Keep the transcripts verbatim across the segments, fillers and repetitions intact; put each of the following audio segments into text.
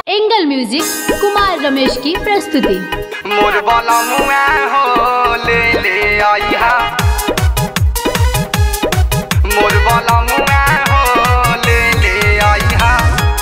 Angle music Kumar Ramesh की प्रस्तुति। मोर बलमुआ हो ले ले आइहा, मोर बलमुआ हो ले ले आइहा,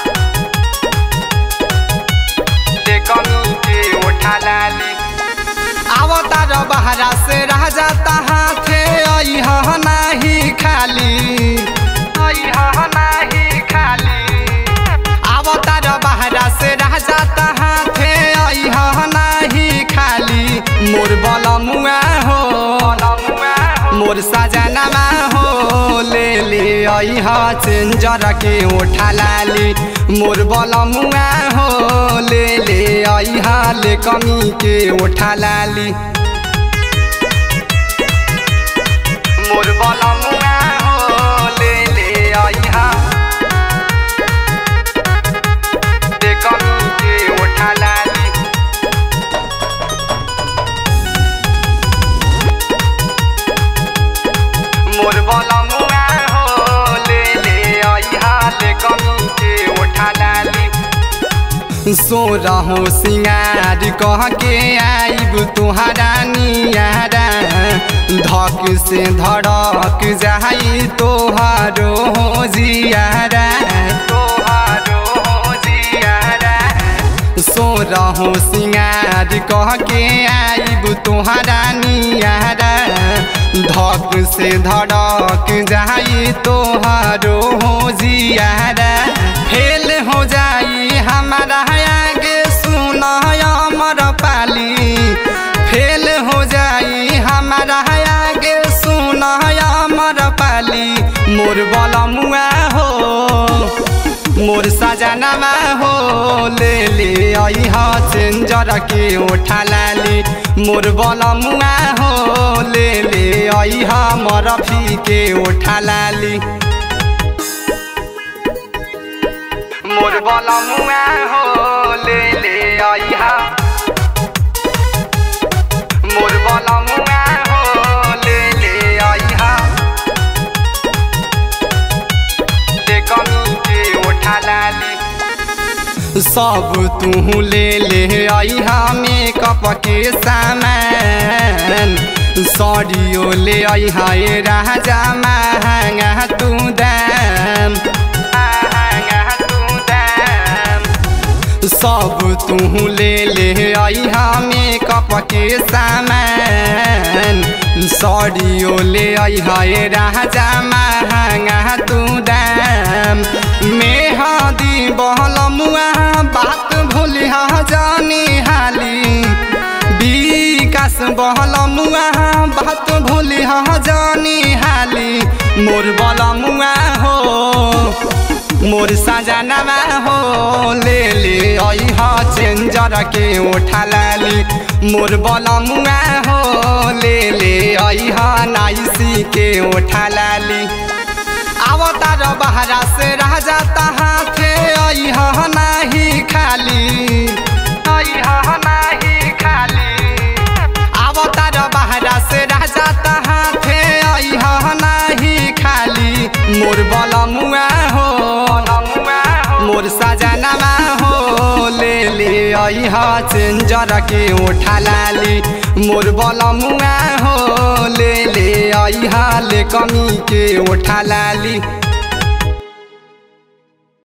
ते कमी के उठा लाली। आवतार बहरा से रह जाता हाथे आइहा नहीं खाली, आइहा नहीं खाली। आवतार बहरा से रह जाता हाथे आइहा नहीं खाली। मोर बलमुआ हो मोर सजनमा हो ले ले आइहा चेंजर के उठा लाली। मोर बलमुआ हो ले ले आइहा ले कमी के उठा लाली। मोर बलमुआ हो ले ले आइहा ले कमी के उठा लाली। मोर बलमुआ हो ले ले आइहा ले कमी के उठा लाली। सो रहो सिंगार कह के आइब तुहरा नियारा, धक से धड़क जाई तोहारो जियारा, तोहारो जियारा। सो रहो सिंगार कह के आइब तुहरा नियारा, धक से धड़क जाई तोहारो जियारा। फेल हो जाई हमारा आगे सुन अमर पाली, फेल हो जाई हमारा आगे सुन अमर पाली। मोर बलमुआ हो मोर सजनमा हो ले ले आइहा चेंजर के उठा लाली। मोर बलमुआ हो ले ले आइहा मरफी के उठा लाली। मोर बलमुआ हो ले ले आइहा, मोर बलमुआ हो ले ले आइहा ते कमी के उठा लाली। सब तू ले ले आइहा मेकअप के सामान, साड़ियों ले आइहा ये राजा महंगा तू दाम, सब तू ले ले आइहा मेकअप के सामान, साड़ियों ले आइहा ये राजा महंगा तू दाम। मेहदी बलमुआ बात भूलिहा जानी हाली, विकास बलमुआ बात भूलिहा जानी हाली। मोर बलमुआ हो मोर सजनमा हो ले ले आइहा चेंजर के उठा लाली। मोर बलमुआ हो ले ले आइहा नाइसी के उठा लाली। आवतार बहरा से रह जाता हाथे आइहा नहीं खाली, आइहा नहीं खाली। आवतार बहरा से रह जाता हाथे आइहा नहीं खाली। मोर बलमुआ हो मोर सजनमा हो ले ले आइहा चेंजर के उठा लाली। मोर बलमुआ हो ले ले आइहा ले कमी के उठा लाली।